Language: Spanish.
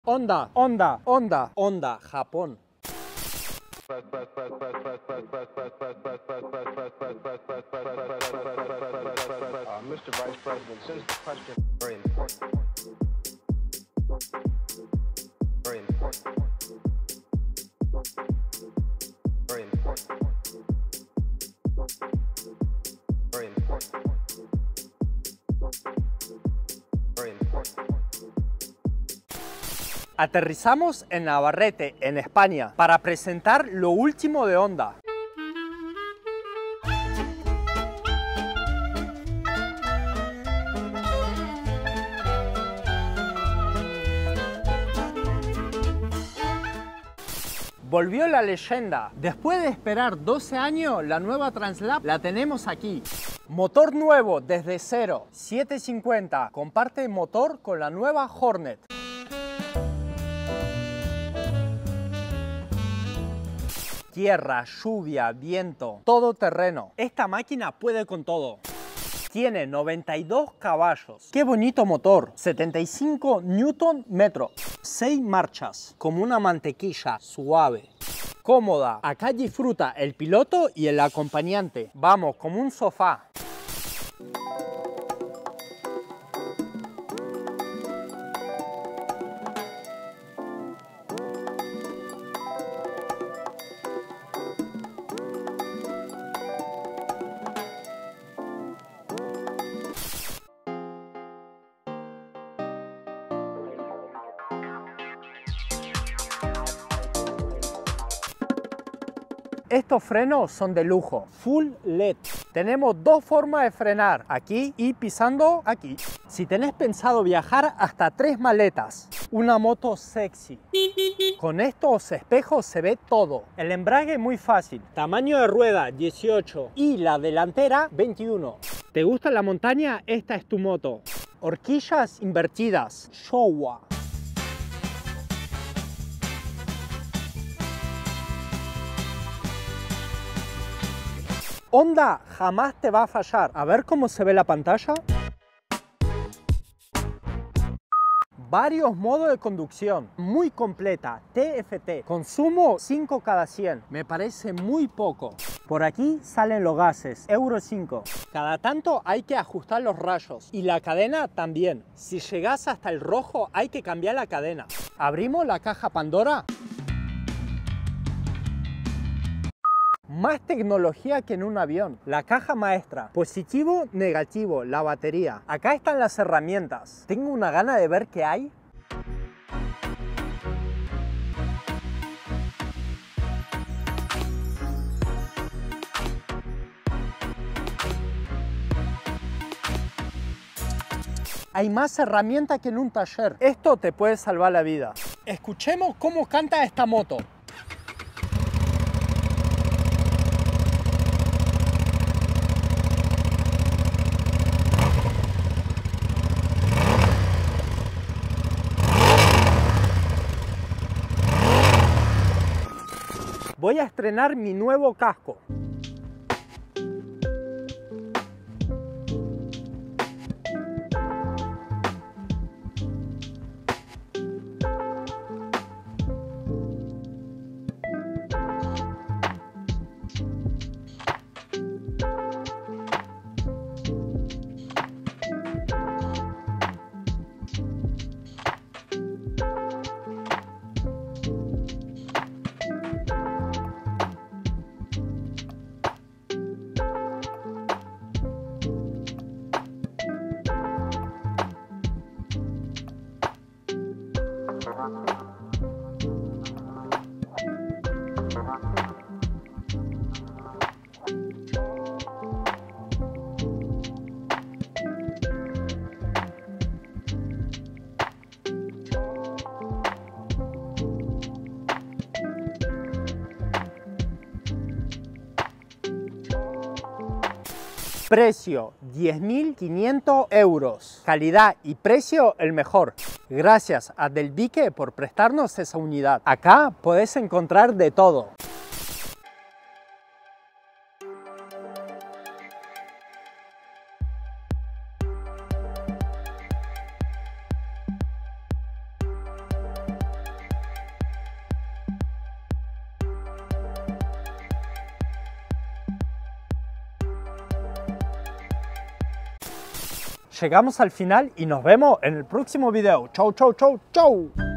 Honda, Honda, Honda, Honda, Japón. Mr. Vice President, since the question is very important. Very important. Very important. Very important. Very important. Aterrizamos en Navarrete, en España, para presentar lo último de Honda. Volvió la leyenda. Después de esperar 12 años, la nueva Translab la tenemos aquí. Motor nuevo desde cero, 750, comparte motor con la nueva Hornet. Tierra, lluvia, viento, todo terreno. Esta máquina puede con todo. Tiene 92 caballos. ¡Qué bonito motor! 75 Newton metro. 6 marchas, como una mantequilla, suave. Cómoda. Acá disfruta el piloto y el acompañante. Vamos, como un sofá. Estos frenos son de lujo, full LED. Tenemos dos formas de frenar, aquí y pisando aquí. Si tenés pensado viajar hasta 3 maletas, una moto sexy. Con estos espejos se ve todo. El embrague es muy fácil. Tamaño de rueda 18 y la delantera 21. ¿Te gusta la montaña? Esta es tu moto. Horquillas invertidas, Showa. Honda jamás te va a fallar. A ver cómo se ve la pantalla. Varios modos de conducción, muy completa, TFT. Consumo 5 cada 100, me parece muy poco. Por aquí salen los gases, Euro 5. Cada tanto hay que ajustar los rayos y la cadena también. Si llegas hasta el rojo hay que cambiar la cadena. Abrimos la caja Pandora. Más tecnología que en un avión. La caja maestra. Positivo, negativo, la batería. Acá están las herramientas. Tengo una gana de ver qué hay. Hay más herramientas que en un taller. Esto te puede salvar la vida. Escuchemos cómo canta esta moto. Voy a estrenar mi nuevo casco. Precio 10.500 euros. Calidad y precio el mejor. Gracias a Delvique por prestarnos esa unidad. Acá podés encontrar de todo. llegamos al final y nos vemos en el próximo video. Chau, chau, chau, chau.